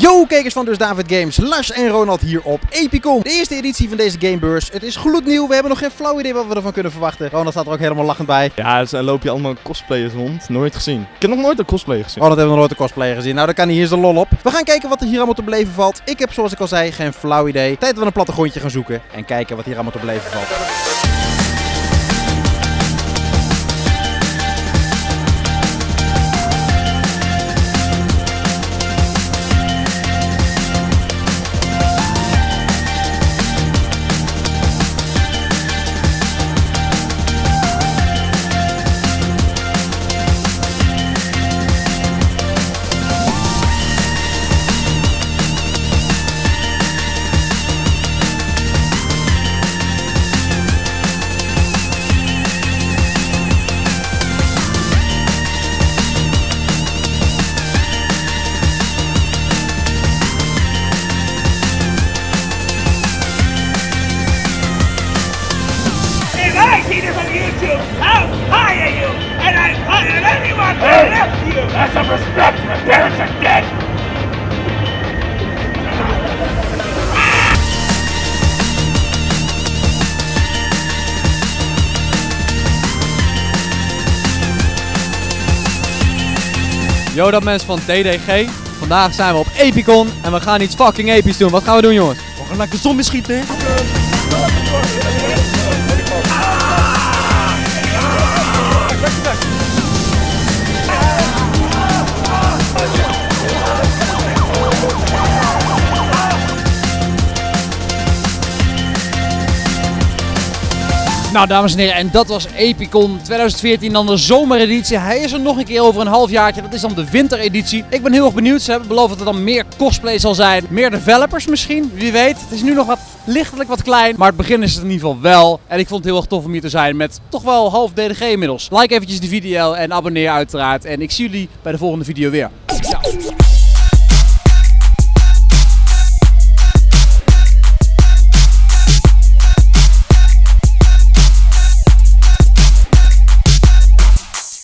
Yo kijkers van Dus David Games, Lars en Ronald hier op Epicon. De eerste editie van deze gamebeurs. Het is gloednieuw, we hebben nog geen flauw idee wat we ervan kunnen verwachten. Ronald staat er ook helemaal lachend bij. Ja, dus dan loop je allemaal cosplayers rond. Nooit gezien. Ik heb nog nooit een cosplayer gezien. Ronald heeft nog nooit een cosplayer gezien, nou dan kan hij hier zijn lol op. We gaan kijken wat er hier allemaal te beleven valt. Ik heb zoals ik al zei geen flauw idee. Tijd dat we een plattegrondje gaan zoeken en kijken wat hier allemaal te beleven valt. I see this on YouTube. I'll hire you, and I've hired anyone who left you. Have some respect. My parents are dead. Yo, dat mensen van DDG. Vandaag zijn we op Epicon en we gaan iets fucking episch doen. Wat gaan we doen, jongens? We gaan lekker zombies schieten. Nou, dames en heren, en dat was Epicon 2014, dan de zomereditie. Hij is er nog een keer over een halfjaartje, dat is dan de wintereditie. Ik ben heel erg benieuwd, ze hebben beloofd dat er dan meer cosplay zal zijn. Meer developers misschien, wie weet. Het is nu nog lichtelijk wat klein, maar het begin is het in ieder geval wel. En ik vond het heel erg tof om hier te zijn met toch wel half DDG inmiddels. Like eventjes die video en abonneer uiteraard. En ik zie jullie bij de volgende video weer.